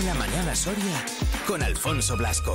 en la mañana Soria con Alfonso Blasco.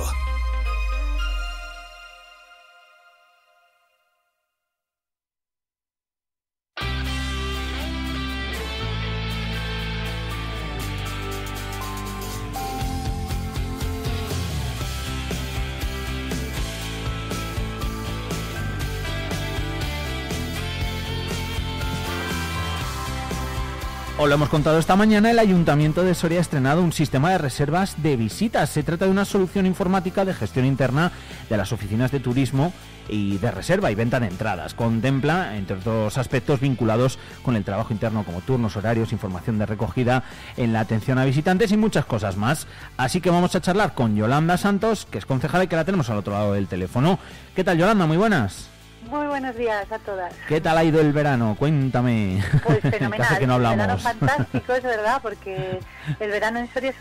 Os lo hemos contado esta mañana, el Ayuntamiento de Soria ha estrenado un sistema de reservas de visitas. Se trata de una solución informática de gestión interna de las oficinas de turismo y de reserva y venta de entradas. Contempla, entre otros aspectos vinculados con el trabajo interno como turnos, horarios, información de recogida en la atención a visitantes y muchas cosas más. Así que vamos a charlar con Yolanda Santos, que es concejala y que la tenemos al otro lado del teléfono. ¿Qué tal, Yolanda? Muy buenas. Muy buenos días a todas. ¿Qué tal ha ido el verano? Cuéntame. Pues fenomenal. Hace que no hablamos. El verano fantástico, es verdad, porque el verano en Soria es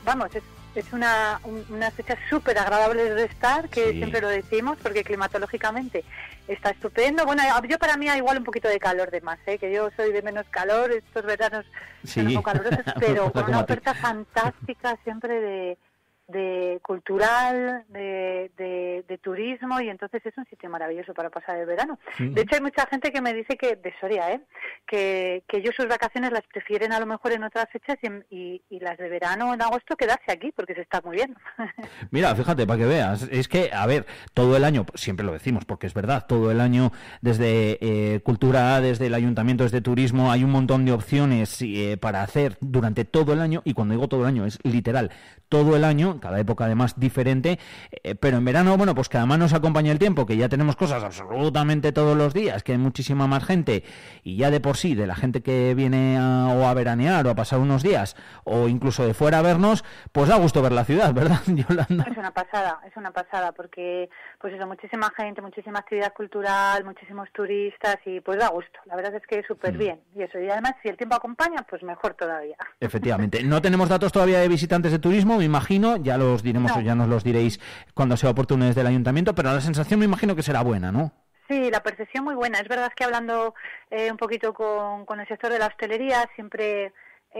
una fecha súper agradable de estar, que sí, siempre lo decimos, porque climatológicamente está estupendo. Bueno, yo para mí hay igual un poquito de calor de más, que yo soy de menos calor, estos veranos son un poco calurosos, pero con una oferta fantástica siempre de cultural, de turismo, y entonces es un sitio maravilloso para pasar el verano. Sí. De hecho, hay mucha gente que me dice que de Soria, que ellos sus vacaciones las prefieren a lo mejor en otras fechas y las de verano en agosto quedarse aquí porque se está muy bien. Mira, fíjate, para que veas, es que, a ver, todo el año, siempre lo decimos porque es verdad, todo el año desde cultura, desde el ayuntamiento, desde turismo, hay un montón de opciones para hacer durante todo el año, y cuando digo todo el año es literal, todo el año, cada época además diferente, pero en verano, bueno, pues que además nos acompaña el tiempo, que ya tenemos cosas absolutamente todos los días, que hay muchísima más gente, y ya de por sí, de la gente que viene a veranear o a pasar unos días, o incluso de fuera a vernos, pues da gusto ver la ciudad, ¿verdad, Yolanda? Es una pasada, porque pues eso, muchísima gente, muchísima actividad cultural, muchísimos turistas, y pues da gusto, la verdad es que es súper bien, y eso, y además si el tiempo acompaña, pues mejor todavía. Efectivamente, no tenemos datos todavía de visitantes de turismo, me imagino, ya los diremos o ya nos los diréis cuando sea oportuno desde el ayuntamiento, pero la sensación me imagino que será buena, ¿no? Sí, la percepción muy buena. Es verdad que hablando un poquito con el sector de la hostelería, siempre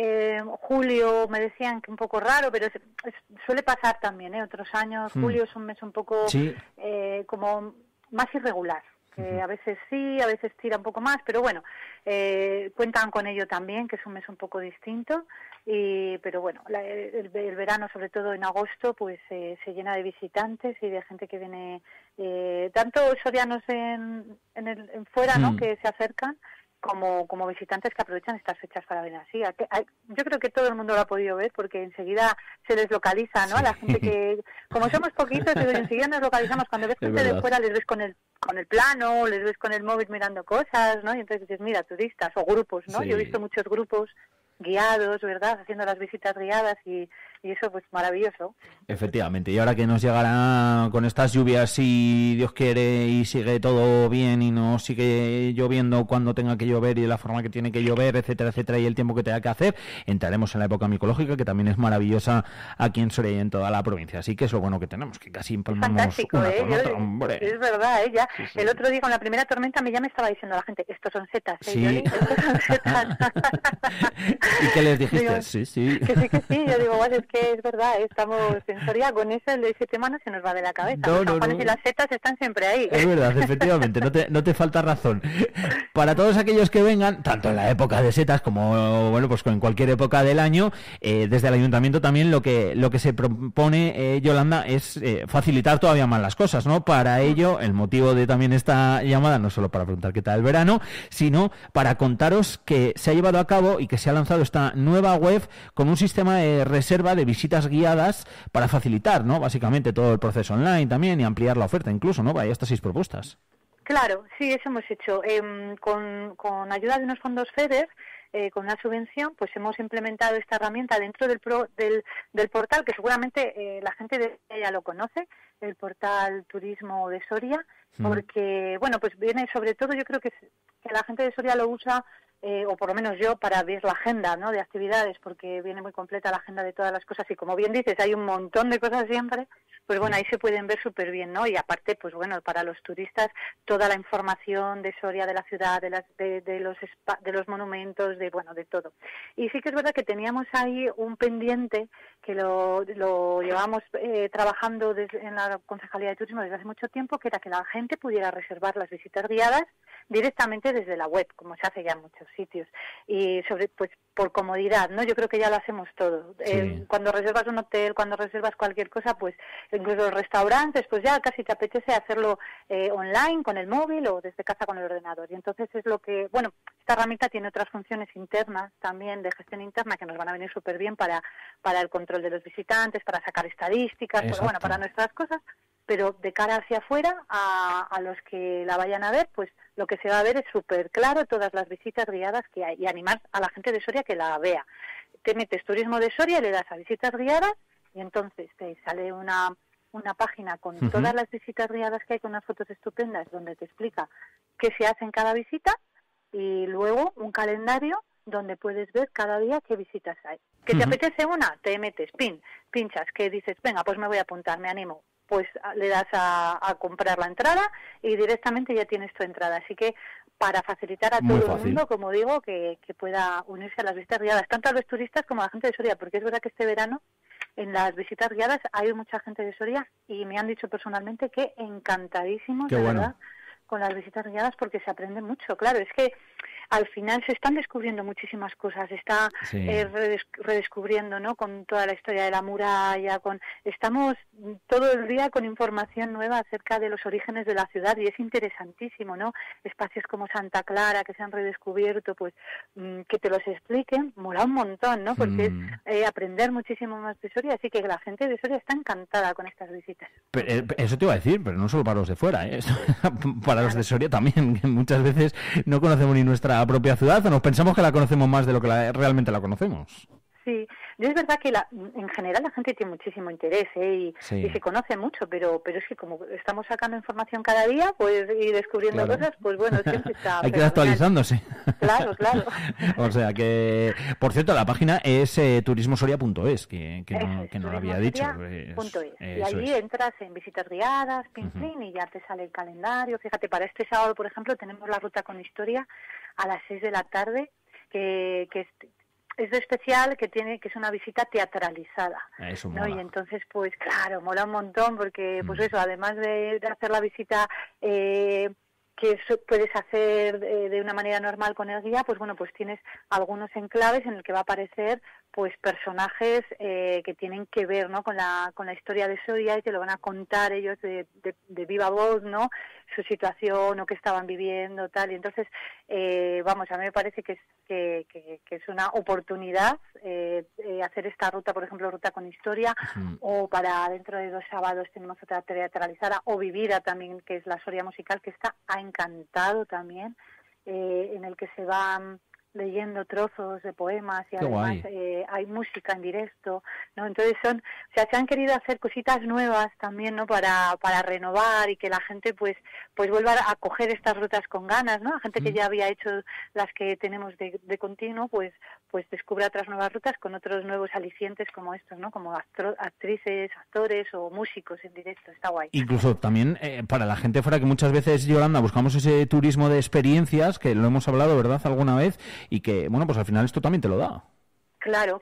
julio me decían que un poco raro, pero suele pasar también, otros años. Julio es un mes un poco como más irregular. A veces sí, a veces tira un poco más, pero bueno, cuentan con ello también, que es un mes un poco distinto. Pero bueno, el verano, sobre todo en agosto, pues se llena de visitantes y de gente que viene, tanto sorianos en fuera, ¿no?, que se acercan, como visitantes que aprovechan estas fechas para venir así. Yo creo que todo el mundo lo ha podido ver, porque enseguida se les localiza, ¿no? La gente que, como somos poquitos, enseguida nos localizamos. Cuando ves gente de fuera, les ves con el plano, les ves con el móvil mirando cosas, ¿no? Y entonces dices, mira, turistas o grupos, ¿no? Sí. Yo he visto muchos grupos guiados, ¿verdad?, haciendo las visitas guiadas, y eso pues maravilloso. Efectivamente, y ahora que nos llegará con estas lluvias, si Dios quiere, y sigue todo bien y no sigue lloviendo cuando tenga que llover y de la forma que tiene que llover, etcétera, etcétera, y el tiempo que tenga que hacer, entraremos en la época micológica, que también es maravillosa aquí en Soria y en toda la provincia, así que es lo bueno que tenemos, que casi empalmamos una con otra, hombre. Es verdad, ya. Sí. El otro día con la primera tormenta ya me estaba diciendo la gente, estos son setas, sí. Yoli, estos son setas. ¿Y qué les dijiste? Digo, sí. Que sí, yo digo, bueno, es que es verdad, estamos en Soria con eso, ese tema no se nos va de la cabeza. Los campanes y las setas están siempre ahí. Es verdad, efectivamente, no te falta razón. Para todos aquellos que vengan, tanto en la época de setas como, bueno, pues en cualquier época del año, desde el ayuntamiento también lo que se propone, Yolanda, es facilitar todavía más las cosas, ¿no? Para ello, el motivo de también esta llamada, no solo para preguntar qué tal el verano, sino para contaros que se ha llevado a cabo y que se ha lanzado esta nueva web con un sistema de reserva de visitas guiadas para facilitar, ¿no?, básicamente todo el proceso online también, y ampliar la oferta incluso, ¿no?, para estas 6 propuestas. Claro, sí, eso hemos hecho. Con ayuda de unos fondos FEDER, con una subvención, pues hemos implementado esta herramienta dentro del portal, que seguramente la gente de ya lo conoce, el portal Turismo de Soria, porque, bueno, pues viene sobre todo, yo creo que la gente de Soria lo usa, o por lo menos yo, para ver la agenda, ¿no?, de actividades, porque viene muy completa la agenda de todas las cosas, y como bien dices, hay un montón de cosas siempre, pues bueno, ahí se pueden ver súper bien, ¿no? Y aparte, pues bueno, para los turistas, toda la información de Soria, de la ciudad, de los monumentos, de todo. Y sí que es verdad que teníamos ahí un pendiente que lo llevamos trabajando en la Concejalía de Turismo desde hace mucho tiempo, que era que la gente pudiera reservar las visitas guiadas directamente desde la web, como se hace ya en muchos sitios, y pues por comodidad, ¿no? Yo creo que ya lo hacemos todo. Sí. Cuando reservas un hotel, cuando reservas cualquier cosa, pues incluso los restaurantes, pues ya casi te apetece hacerlo online con el móvil o desde casa con el ordenador. Y entonces es lo que, bueno, esta herramienta tiene otras funciones internas también de gestión interna que nos van a venir súper bien para el control de los visitantes, para sacar estadísticas, pues, bueno, para nuestras cosas, pero de cara hacia afuera, a los que la vayan a ver, pues lo que se va a ver es súper claro todas las visitas guiadas que hay y animar a la gente de Soria que la vea. Te metes Turismo de Soria, le das a visitas guiadas y entonces te sale una página con todas las visitas guiadas que hay, con unas fotos estupendas donde te explica qué se hace en cada visita y luego un calendario donde puedes ver cada día qué visitas hay. ¿Que te apetece una? Te metes, pinchas, que dices, venga, pues me voy a apuntar, me animo. Pues le das a comprar la entrada y directamente ya tienes tu entrada. Así que para facilitar a todo el mundo, como digo, que pueda unirse a las visitas guiadas, tanto a los turistas como a la gente de Soria, porque es verdad que este verano en las visitas guiadas hay mucha gente de Soria y me han dicho personalmente que encantadísimos, de verdad, con las visitas guiadas porque se aprende mucho. Claro, es que al final se están descubriendo muchísimas cosas, está redescubriendo, ¿no? Con toda la historia de la muralla, estamos todo el día con información nueva acerca de los orígenes de la ciudad y es interesantísimo, ¿no? Espacios como Santa Clara que se han redescubierto, pues que te los expliquen, mola un montón, ¿no? Porque es aprender muchísimo más de Soria, así que la gente de Soria está encantada con estas visitas. Pero, eso te iba a decir, pero no solo para los de fuera, ¿eh? Para los de Soria también, que muchas veces no conocemos ni nuestra propia ciudad o nos pensamos que la conocemos más de lo que realmente la conocemos. Sí, es verdad que en general la gente tiene muchísimo interés y se conoce mucho, pero es que como estamos sacando información cada día pues y descubriendo cosas, pues bueno, siempre está... Hay que ir actualizándose. Claro. O sea que, por cierto, la página es turismosoria.es, que no lo había dicho. Y allí entras en visitas guiadas, y ya te sale el calendario. Fíjate, para este sábado, por ejemplo, tenemos la ruta con historia a las 6 de la tarde, que es de especial, que es una visita teatralizada. Eso ¿no? mola. Y entonces, pues claro, mola un montón porque, pues eso, además de hacer la visita que puedes hacer de una manera normal con el guía, pues bueno, pues tienes algunos enclaves en el que va a aparecer pues personajes que tienen que ver, ¿no? con la historia de Soria y te lo van a contar ellos de viva voz, ¿no? Su situación o qué estaban viviendo, tal. Y entonces, vamos, a mí me parece que es una oportunidad hacer esta ruta, por ejemplo, ruta con historia, o para dentro de 2 sábados tenemos otra teatralizada, o Vivida también, que es la Soria musical, que está encantado también, en el que se van leyendo trozos de poemas y además hay música en directo, ¿no? Entonces se han querido hacer cositas nuevas también, ¿no? Para renovar y que la gente pues vuelva a coger estas rutas con ganas, ¿no? La gente que ya había hecho las que tenemos de continuo, pues descubre otras nuevas rutas con otros nuevos alicientes como estos, ¿no? Como actrices, actores o músicos en directo. Está guay. Incluso también para la gente fuera, que muchas veces, Yolanda, buscamos ese turismo de experiencias, que lo hemos hablado, ¿verdad?, alguna vez, y que, bueno, pues al final esto también te lo da. Claro.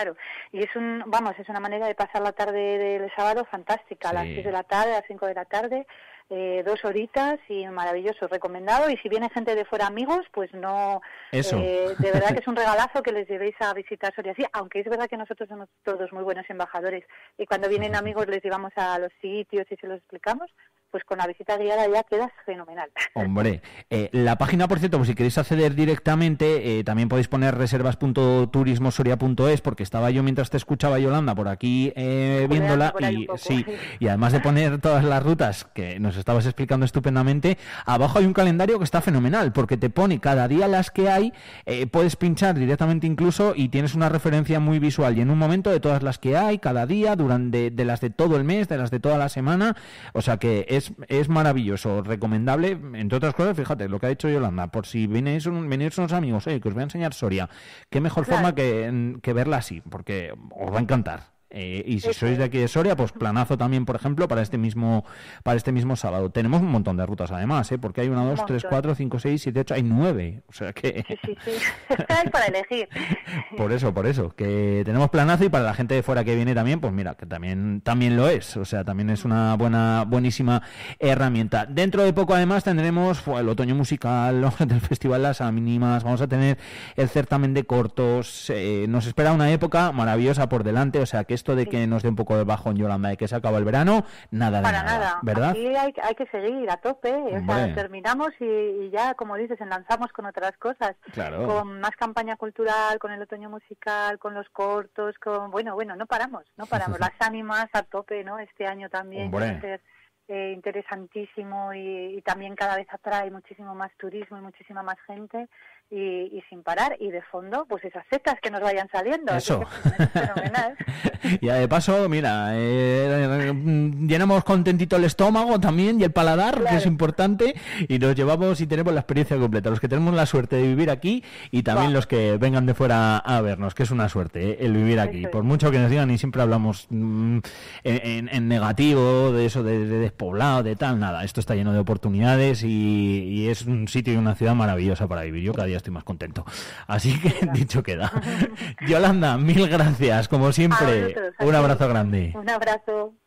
Y es una manera de pasar la tarde del sábado fantástica, a las 6 de la tarde, a las 5 de la tarde, 2 horitas y maravilloso, recomendado. Y si viene gente de fuera, amigos, pues no... Eso. De verdad que es un regalazo que les llevéis a visitar Soria. Sí, aunque es verdad que nosotros somos todos muy buenos embajadores y cuando vienen amigos les llevamos a los sitios y se los explicamos, pues con la visita guiada ya quedas fenomenal. Hombre, la página, por cierto, pues si queréis acceder directamente, también podéis poner reservas.turismosoria.es, porque estaba yo mientras te escuchaba, Yolanda, por aquí viéndola, y además de poner todas las rutas que nos estabas explicando estupendamente, abajo hay un calendario que está fenomenal, porque te pone cada día las que hay, puedes pinchar directamente incluso y tienes una referencia muy visual, y en un momento de todas las que hay, cada día, durante de las de todo el mes, de las de toda la semana, o sea que es maravilloso, recomendable, entre otras cosas. Fíjate lo que ha dicho Yolanda, por si venís unos amigos, que os voy a enseñar Soria, qué mejor forma que verla así, porque os va a encantar. Y si sois de aquí de Soria, pues planazo también, por ejemplo, para este mismo sábado. Tenemos un montón de rutas además, porque hay 1, 2, 3, 4, 5, 6, 7, 8, hay 9. O sea que... Sí. Hay para elegir. Por eso, que tenemos planazo, y para la gente de fuera que viene también, pues mira, que también lo es. O sea, también es una buenísima herramienta. Dentro de poco además tendremos el otoño musical del Festival Las Ánimas, vamos a tener el certamen de cortos, nos espera una época maravillosa por delante, o sea que esto de que nos dé un poco de bajón, Yolanda, de que se acaba el verano, nada de nada, ¿verdad? Aquí hay que seguir a tope, o sea, terminamos y ya, como dices, enlazamos con otras cosas, claro, con más campaña cultural, con el otoño musical, con los cortos, bueno, no paramos, Las Ánimas a tope, ¿no? Este año también va a ser interesantísimo y también cada vez atrae muchísimo más turismo y muchísima más gente y sin parar, y de fondo pues esas setas que nos vayan saliendo. Eso. Es fenomenal. Y de paso, mira, llenamos contentito el estómago también y el paladar, claro, que es importante, y nos llevamos y tenemos la experiencia completa, los que tenemos la suerte de vivir aquí y también los que vengan de fuera a vernos, que es una suerte el vivir aquí. Por mucho que nos digan, y siempre hablamos en negativo de eso, de despoblado, de tal, nada, esto está lleno de oportunidades y es un sitio y una ciudad maravillosa para vivir. Yo cada día estoy más contento. Así que dicho queda. Yolanda, mil gracias, como siempre. Un abrazo grande. Un abrazo.